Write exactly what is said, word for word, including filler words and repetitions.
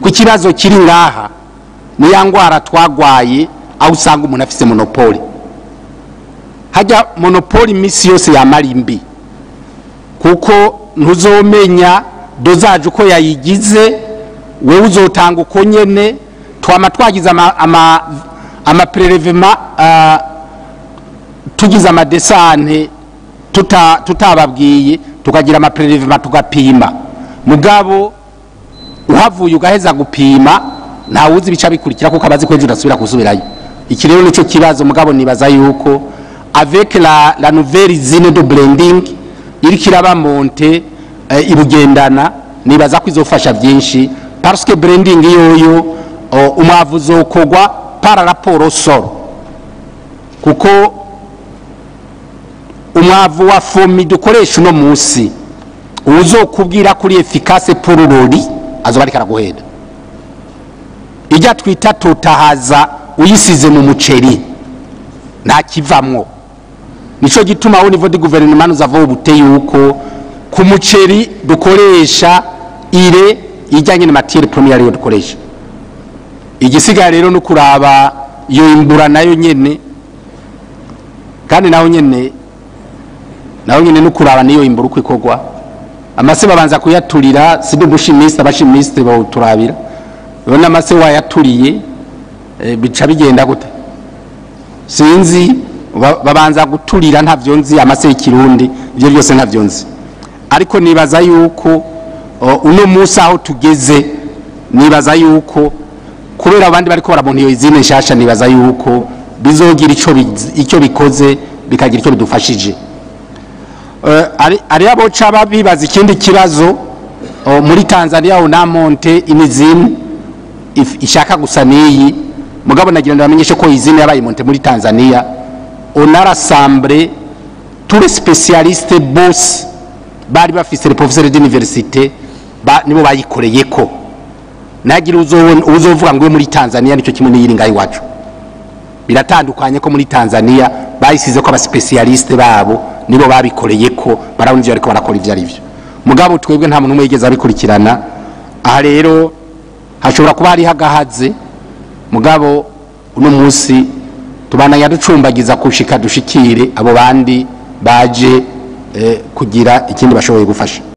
ku kibazo kiri ngaha ni ya ngwara twagwaye aho usanga umuntu afise monopole. Hajya monopole imisi yose yamara imbi kuko ntuzomenya dozaje uko yayigize, wewe uzotanga uko nyene. Twama twagize ama ama, ama prelevement uh, tugize ama desante tuta tutababwiye tukagira ama prelevement tugapima, mugabo uhavuye ugaheza gupima nta wuzi bica bikurikira kuko abazi ko ejo urasubira kusubirayo. Iki rero nico kibazo, mugabo nibaza yuko avec la la nouvelle usine de blending iri kiraba monte uh, ibugendana, nibaza ko izofasha byinshi parce que blending yoyo uh, umwavu uzokogwa par rapport au sol, kuko umwavu wa fomi dukoresha uno munsi uzokubwira kuri efficace pour l'oli azoba ari karaguheda. Ijya twita totahaza uyisize mu muceri nta kivamwo. Nico gituma au niveau du gouvernement nous avons obuteye yuko ku muceri dukoresha ire ijyanye na matière première yo dukoresha. Igisiga rero no kuraba yo imbura nayo nyene, kandi naho nyene naho nyene no kuraba niyo imbura uko ikogwa. Amase babanza kuyaturira sido bushimiste abashimiste bo turabira. Ubona amase wayaturiye e, bica bigenda gute sinzi, babanza guturira ntavyo nzi amase y'ikirundi ibyo byose ntavyo nzi, ariko nibaza yuko uno musi aho tugeze, nibaza yuko kubera abandi bariko barabona iyo izine nshasha, nibaza yuko bizogira ico icyo bikoze bikagira icyo bidufashije. Uh, ari ari abo caba bibaza ikindi kibazo uh, muri Tanzania una monte imizine ishaka gusa niyi, mugabo nagira ndamenyeshe ko izine yabaye monte muri Tanzania on a rassemblé tous les spécialistes boss bari bafise les professeurs d'université ba nibo bayikoreye ko. Nagira uzobona uzovuga ngo muri Tanzania nico kimwe n'iyiri ngayi wacu, biratandukanye ko muri Tanzania bayisize ko aba spécialiste babo nibo babikoreye ko barabona ivyo ariko barakora ivyo ari byo, mugabo twebwe nta muntu umwe yigeze abikurikirana. Aha rero hashobora kuba hari hagahaze, mugabo uno munsi tubananya ducumbagiza kushika dushikire abo bandi baje eh, kugira ikindi bashoboye gufasha.